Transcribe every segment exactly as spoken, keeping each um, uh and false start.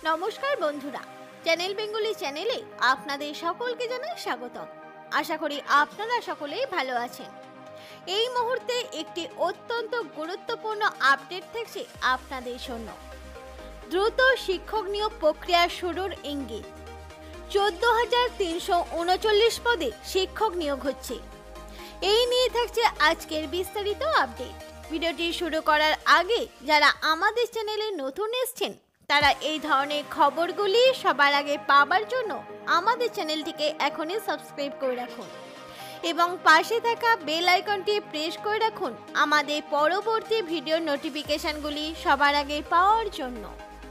নমস্কার বন্ধুরা, channel Bengali চ্যানেলে আপনাদের সকলকে জানাই স্বাগতম। আশা করি আপনারা সকলেই ভালো আছেন। এই মুহূর্তে একটি অত্যন্ত গুরুত্বপূর্ণ আপডেট থাকছে আপনাদের জন্য। দ্রুত শিক্ষক নিয়োগ প্রক্রিয়া শুরুর ইঙ্গিত। চোদ্দ হাজার তিনশো উনচল্লিশ পদে শিক্ষক নিয়োগ হচ্ছে। এই নিয়ে থাকছে আজকের বিস্তারিত আপডেট। ভিডিওটি শুরু করার আগে যারা আমাদের চ্যানেলে নতুন এসেছেন তারা এই ধরনের খবরগুলি সবার আগে পাবার জন্য আমাদের চ্যানেলটিকে এখনই সাবস্ক্রাইব করে রাখুন এবং পাশে থাকা বেল আইকনটি প্রেস করে রাখুন আমাদের পরবর্তী ভিডিও নোটিফিকেশনগুলি সবার আগে পাওয়ার জন্য।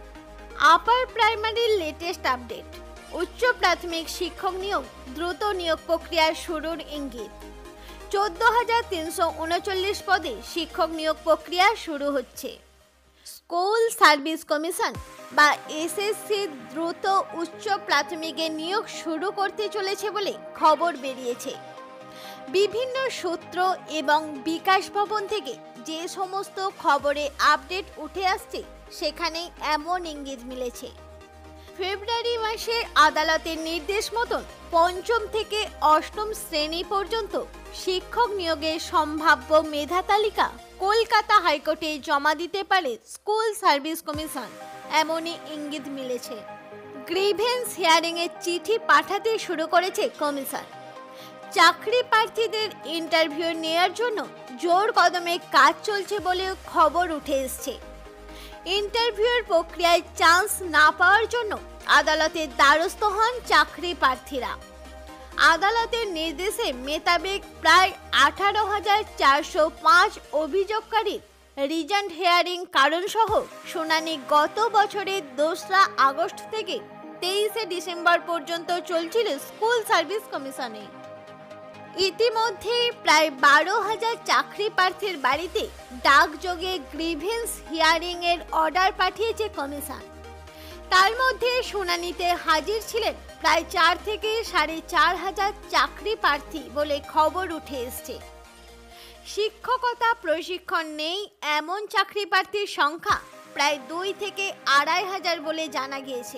আপার প্রাইমারির লেটেস্ট আপডেট। উচ্চ প্রাথমিক শিক্ষক নিয়োগ দ্রুত নিয়োগ প্রক্রিয়া শুরুর ইঙ্গিত। চোদ্দ হাজার তিনশো উনচল্লিশ পদে শিক্ষক নিয়োগ প্রক্রিয়া শুরু হচ্ছে। স্কুল সার্ভিস কমিশন বা এসএসসি দ্রুত উচ্চ প্রাথমিকে নিয়োগ শুরু করতে চলেছে বলে খবর বেরিয়েছে। বিভিন্ন সূত্র এবং বিকাশ ভবন থেকে যে সমস্ত খবরে আপডেট উঠে আসছে সেখানে এমন ইঙ্গিত মিলেছে। ফেব্রুয়ারি মাসে আদালতের নির্দেশ মতন পঞ্চম থেকে অষ্টম শ্রেণী পর্যন্ত শিক্ষক নিয়োগের সম্ভাব্য মেধা তালিকা কলকাতা হাইকোর্টে জমা দিতে পারে স্কুল সার্ভিস কমিশন, এমনই ইঙ্গিত মিলেছে। গ্রিভেন্স হিয়ারিং এর চিঠি পাঠাতে শুরু করেছে কমিশন। চাকরি প্রার্থীদের ইন্টারভিউ নেওয়ার জন্য জোর কদমে কাজ চলছে বলেও খবর উঠে এসছে। ইন্টারভিউয়ের প্রক্রিয়ায় চান্স না পাওয়ার জন্য আদালতের দ্বারস্থ হন চাকরি প্রার্থীরা। আদালতের নির্দেশে মোতাবেক প্রায় আঠারো হাজার চারশো পাঁচ অভিযোগকারীর রিজেন্ট হিয়ারিং কারণসহ শুনানি গত বছরের দোসরা আগস্ট থেকে তেইশে ডিসেম্বর পর্যন্ত চলছিল স্কুল সার্ভিস কমিশনে। ইতিমধ্যে প্রায় বারো হাজার চাকরি প্রার্থীর বাড়িতে ডাকযোগে গ্রিভেন্স হিয়ারিং এর অর্ডার পাঠিয়েছে কমিশন। তার মধ্যে শুনানিতে হাজির ছিলেন প্রায় চার থেকে সাড়ে চার হাজার চাকরি প্রার্থী বলে খবর উঠে এসছে। শিক্ষকতা প্রশিক্ষণ নেই এমন চাকরি প্রার্থীর সংখ্যা প্রায় দুই থেকে আড়াই হাজার বলে জানা গিয়েছে।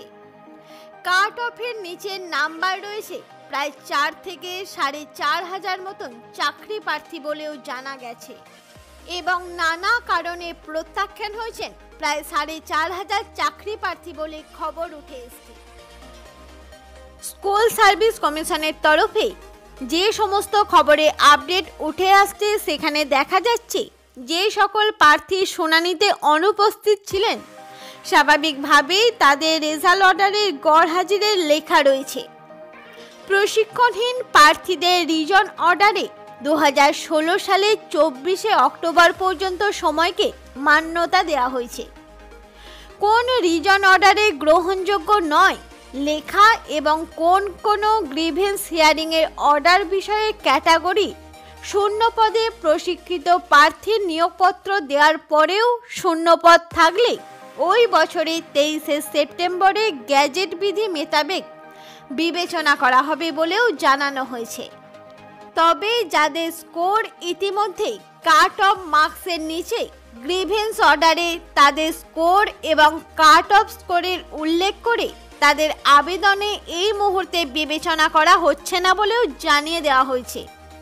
কাট অফের নিচের নাম্বার রয়েছে প্রায় চার থেকে সাড়ে চার হাজার মতন চাকরি প্রার্থী বলেও জানা গেছে এবং নানা কারণে প্রত্যাখ্যান হয়েছেন প্রায় সাড়ে চার হাজার চাকরি প্রার্থী বলে খবর উঠে এসেছে। স্কুল সার্ভিস কমিশনের তরফে যে সমস্ত খবরে আপডেট উঠে আসছে সেখানে দেখা যাচ্ছে যে সকল প্রার্থী শুনানিতে অনুপস্থিত ছিলেন স্বাভাবিকভাবেই তাদের রেজাল্ট অর্ডারের গড় হাজিরের লেখা রয়েছে। প্রশিক্ষণহীন প্রার্থীদের রিজন অর্ডারে দু হাজার ষোলো সালের চব্বিশে অক্টোবর পর্যন্ত সময়কে মান্যতা দেওয়া হয়েছে। কোন রিজন অর্ডারে গ্রহণযোগ্য নয় লেখা এবং কোন কোন গ্রিভেন্স হিয়ারিং এর অর্ডার বিষয়ে ক্যাটাগরি শূন্য পদে প্রশিক্ষিত প্রার্থীর নিয়োগপত্র দেওয়ার পরেও শূন্য পদ থাকলে ওই বছরের তেইশে সেপ্টেম্বরে গ্যাজেট বিধি মোতাবেক বিবেচনা করা হবে বলেও জানানো হয়েছে। তবে যাদের স্কোর ইতিমধ্যে কাট অফ মার্কসের নিচে গ্রিভেন্স অর্ডারে তাদের স্কোর এবং কাট অফ স্কোরের উল্লেখ করে তাদের আবেদনে এই মুহূর্তে বিবেচনা করা হচ্ছে না বলেও জানিয়ে দেওয়া হয়েছে।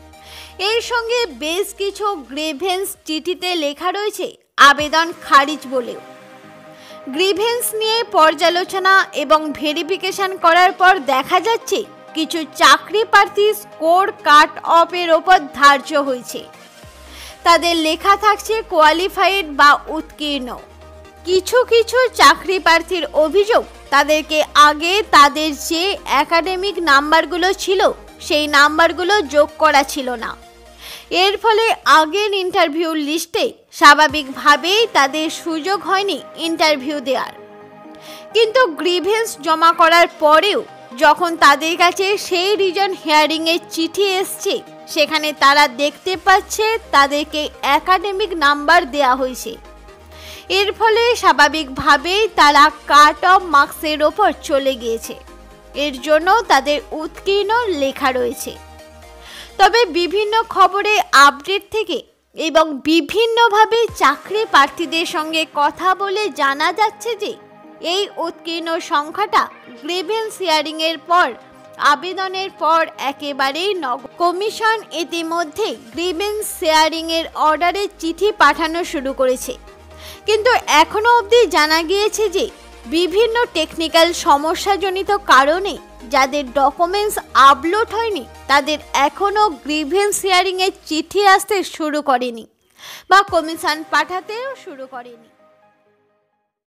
এর সঙ্গে বেশ কিছু গ্রিভেন্স চিঠিতে লেখা রয়েছে আবেদন খারিজ বলেও। গ্রিভেন্স নিয়ে পর্যালোচনা এবং ভেরিফিকেশন করার পর দেখা যাচ্ছে কিছু চাকরি প্রার্থী স্কোর কাট অফের ওপর ধার্য হয়েছে। তাদের লেখা থাকছে কোয়ালিফাইড বা উত্তীর্ণ। কিছু কিছু চাকরি প্রার্থীর অভিযোগ তাদেরকে আগে তাদের যে একাডেমিক নাম্বারগুলো ছিল সেই নাম্বারগুলো যোগ করা ছিল না। এর ফলে আগের ইন্টারভিউ লিস্টে স্বাভাবিকভাবেই তাদের সুযোগ হয়নি ইন্টারভিউ দেওয়ার। কিন্তু গ্রিভেন্স জমা করার পরেও যখন তাদের কাছে সেই রিজন হিয়ারিং এর চিঠি এসছে সেখানে তারা দেখতে পাচ্ছে তাদেরকে একাডেমিক নাম্বার দেওয়া হয়েছে। এর ফলে স্বাভাবিকভাবেই তারা কাট অফ মার্কসের ওপর চলে গিয়েছে। এর জন্য তাদের উত্তীর্ণ লেখা রয়েছে। তবে বিভিন্ন খবরে আপডেট থেকে এবং বিভিন্নভাবে চাকরি প্রার্থীদের সঙ্গে কথা বলে জানা যাচ্ছে যে এই উৎকীর্ণ সংখ্যাটা গ্রিভেন্স হিয়ারিং এর পর আবেদনের পর একেবারেই নগদ। কমিশন ইতিমধ্যে গ্রিভেন্স হিয়ারিং এর অর্ডারের চিঠি পাঠানো শুরু করেছে, কিন্তু এখনো অবধি জানা গিয়েছে যে বিভিন্ন টেকনিক্যাল সমস্যাজনিত কারণে যাদের ডকুমেন্টস আপলোড হয়নি তাদের এখনো গ্রিভেন্স হিয়ারিং এর চিঠি আসতে শুরু করেনি বা কমিশন পাঠাতেও শুরু করেনি।